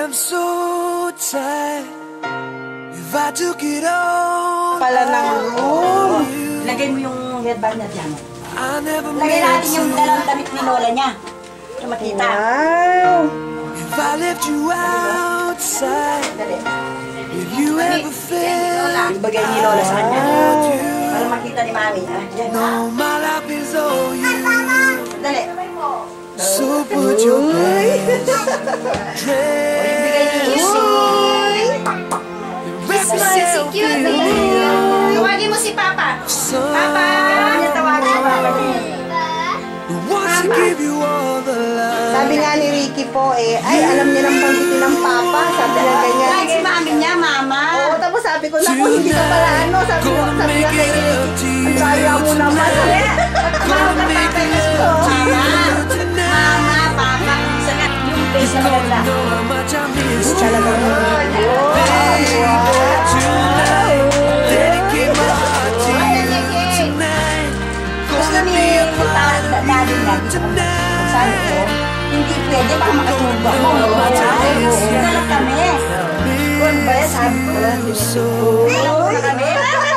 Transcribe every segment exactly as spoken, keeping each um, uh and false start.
Pala ng room. Lagay mo yung headband na dyan. Lagay natin yung dalawang damit ni Lola niya. Para makita. Wow. If I left you outside, if you ever felt Ibagay ni Lola sa kanya. Para makita ni Mami. Ah, yan. no, my life is all you. Dali. So put your best Ibigay ni Kissy. Kiss Si cute. Tawagin mo si Papa. Papa! Kanya tawagin si Papa niya. wants to give you all the love. Sabi nga ni Ricky po eh, ay alam niya ng panggitin ng Papa. Sabi niya ganyan. Kahit si Mami niya, Mama. Oo, tapos sabi ko, naku, hindi ka pala ano. Sabi ko, sabi niya kay Ricky, ang daya mo naman. Mama, Papa gusto. Mama. Mama, Papa. Sangat yung face na maganda. Know how much I miss you. Talagang Dedicate my heart to you tonight. Gusto ni Daddy na sabi ko, hindi pwede baka makatulog ako. Wala kami. Kung ba yan, sabi ko, wala kami.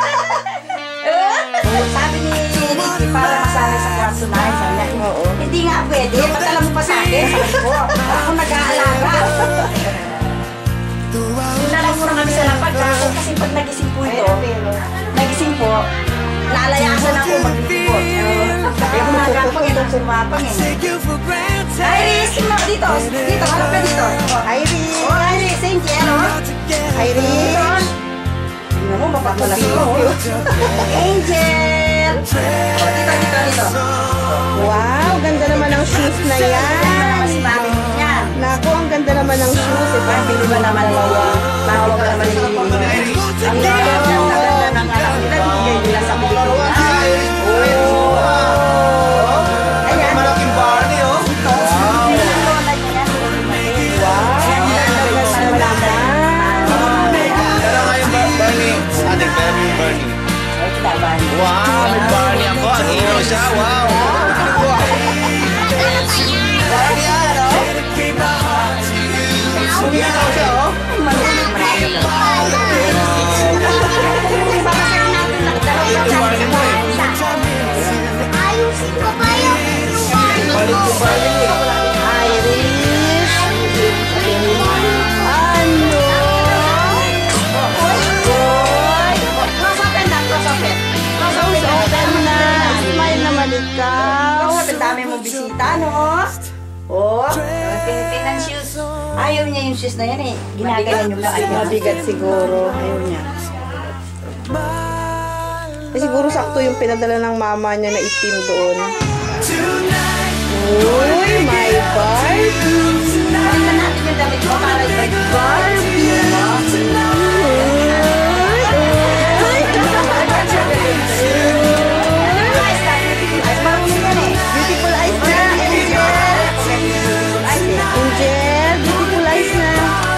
Sabi ni Ricky, para masama sa kwarto na, sabi niya, hindi nga pwede, ba't alam mo pa sa akin? Sabi ko, ako nag-aalaga. Nalang muna kami sa lapag, kasi pag nagising po ito, nagising po, lalayasan ako mag-report. Kaya kumagapang ito sumapang eh. Iris, dito, dito, harap ka dito. Iris. Oh, Iris, Angel, oh. Iris. Tingnan mo, mapatulas mo. Angel! Oh, dito, dito, dito. Wow, ganda naman ng shoes na yan. Si Mami niya. Naku, ang ganda naman ng shoes. Eh, Mami, di ba naman dalawa? Mami ka naman ni ang ganda ng ganda ng anak nila, bigay nila sa mga ayan. Malaking Barney, oh. Pero ngayon, Barney, ating baby Barney. Wow, may Barney ako. Ang hero siya, wow. Barney yan, oh. Hindi ako siya, oh. Ayusin ko ba yung Balik ko Barney. Iris. Ano? Close open na, close open. Close open na. Open na. Smile naman ikaw. Close open, dami mong bisita, no? Oh, Pilipinan shoes. Ayaw niya yung shoes na yan eh. Ginagalan yung paa niya. Mabigat siguro. Ayaw niya. Eh, siguro sakto yung pinadala ng mama niya na itim doon. Uy, my Barbie! Palitan natin yung damit mo para yung Barbie! Beautiful eyes na, Angel! Angel, beautiful eyes na.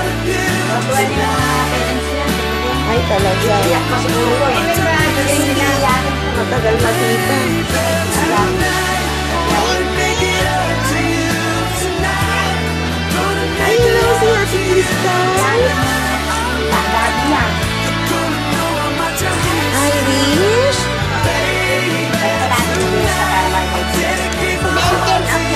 Ay, talaga. Iyak pa siguro eh. Matagal na kita. Ay, hello, si Ate Crystal. Dati niya. Irish. Kaya natin yung sa karamay mo. Benten ako.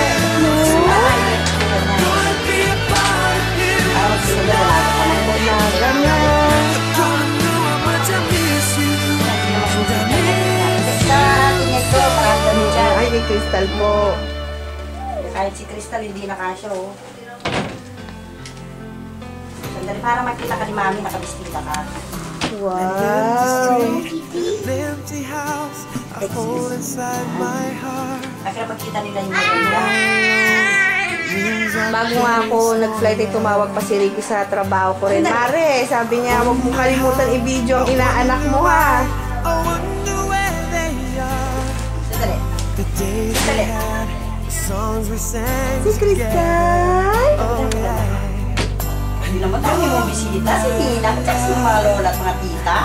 Talaga na. Ay, kay Crystal po. Kahit si Crystal hindi nakasya oh. Sandali para makita ka ni Mami nakabistita ka. Wow. Empty house, I hold inside my heart. Kasi makita nila yung maganda. Bago nga ako nag-flight ay tumawag pa si Ricky sa trabaho ko rin. Mare, sabi niya, huwag mong kalimutan i-video ang inaanak mo ha. I wonder where they are. Sandali. The days we had, the songs we sang Si Crystal. together. Hindi naman tayo yung bisita. Si Nina, at si mga lola at mga tita.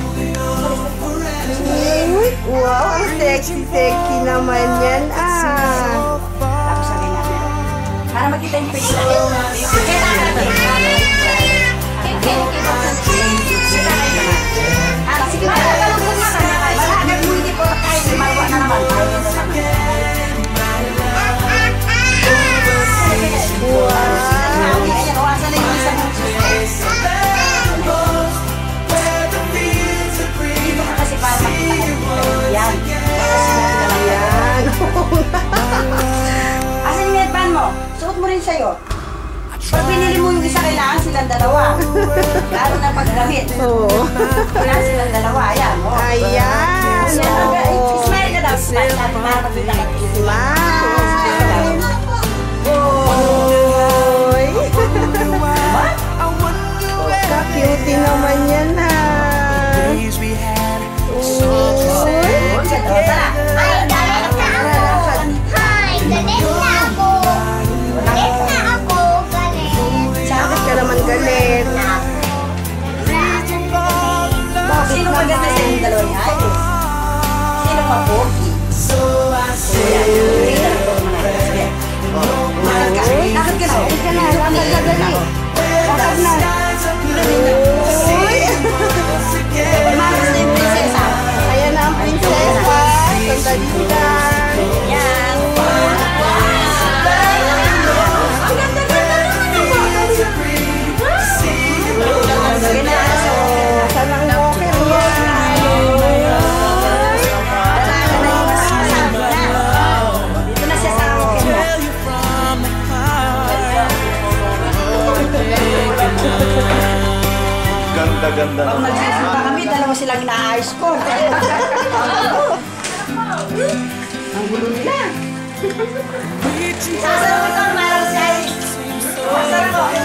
Uy, wow, ang sexy-sexy naman yan ah. Tapos sabi natin, para makita yung face natin. Kaya natin. sa'yo. Pag pinili mo yung isa, kailangan silang dalawa. Lalo na paggamit. Oo. Kailangan silang dalawa. Ayan. Oh. Ayan. Oh. Smile ka daw. Smile ka. Para makita ka. Smile. Oy. Ka-cutie naman yan ha. days we had. Oy. Tara. Ay, galit na ako. Hi, galit na ako. Galit na ako, galit. Bakit ka naman galit? Sino maganda sa inyong dalawa niya? Ay, sino mapogi? Ayan. Lakad ka. Lakad ka na. Lakad ka na, lakad ka dali. Lakad na. Oy. Mamas na yung prinsesa. Ayan na ang prinsesa. Sandali lang. Yan. Ang ganda-ganda naman naman. Sige na. Saan ang walker yan? Dalaga na yung masasabi na. Dito na siya sa akin mo. Ganda-ganda Pag naman. nagsisimpa kami, dalawa silang inaayos ko. Ang gulo nila. Sasarap ito, Marcel. Sasarap ko.